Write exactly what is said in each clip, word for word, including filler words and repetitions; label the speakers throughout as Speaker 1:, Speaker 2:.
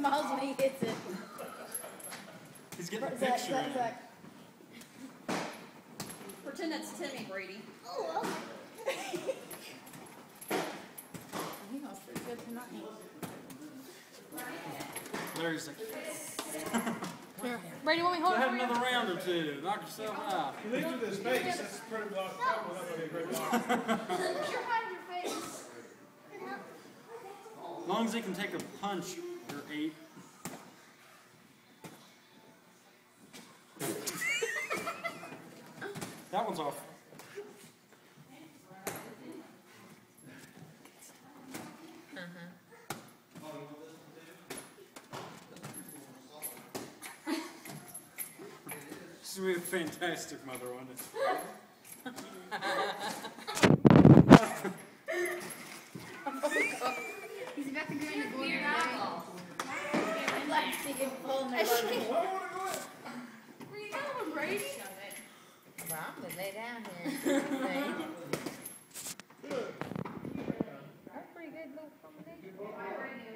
Speaker 1: smiles when he hits it.
Speaker 2: He's getting a
Speaker 1: Zach,
Speaker 2: picture.
Speaker 1: Zach, Zach.
Speaker 3: Pretend that's Timmy, Brady.
Speaker 1: Oh, okay. He smells pretty good tonight.
Speaker 2: Larry's like,
Speaker 1: Here. Brady, want me to hold
Speaker 2: so
Speaker 1: it
Speaker 2: have
Speaker 1: for you?
Speaker 2: another round or two. Knock yourself out.
Speaker 4: At least with his face, that's pretty block. Probably not going to be a great block.
Speaker 1: You're hiding your face.
Speaker 2: As long as he can take a punch, you're eight. That one's off. This would be a fantastic mother on it.
Speaker 1: He's about to go in the golden apple. I'd like to see him pulling their luggage.
Speaker 3: Where you going, Brady?
Speaker 5: Well, I'm gonna lay down here. That's pretty good little combination.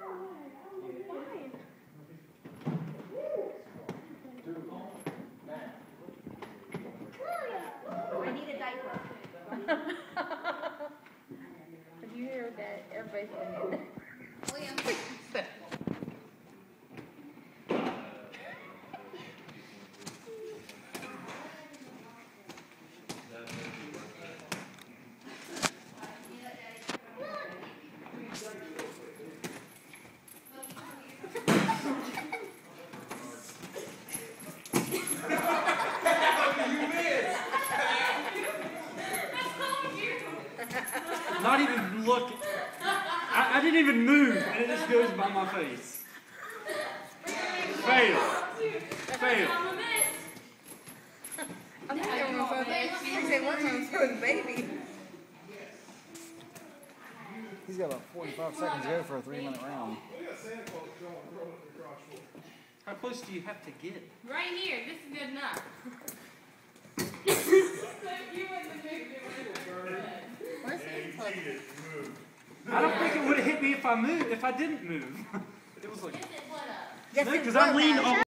Speaker 1: I need a diaper.
Speaker 5: Did you hear that? Everybody's gonna get
Speaker 3: William.
Speaker 2: Not even looking. I, I didn't even move, and it just goes by my face. Fail. Fail.
Speaker 5: I'm not gonna throw the baby. You said we're gonna throw the baby.
Speaker 6: He's got about forty-five seconds to go for a three-minute round.
Speaker 2: How close do you have to get?
Speaker 3: Right here. This is good enough.
Speaker 5: Where's he?
Speaker 2: I don't think it would have hit me if I moved. If I didn't move. It was like,
Speaker 5: Yes,
Speaker 2: no,
Speaker 5: it
Speaker 2: because I'm
Speaker 5: was.
Speaker 2: leaned all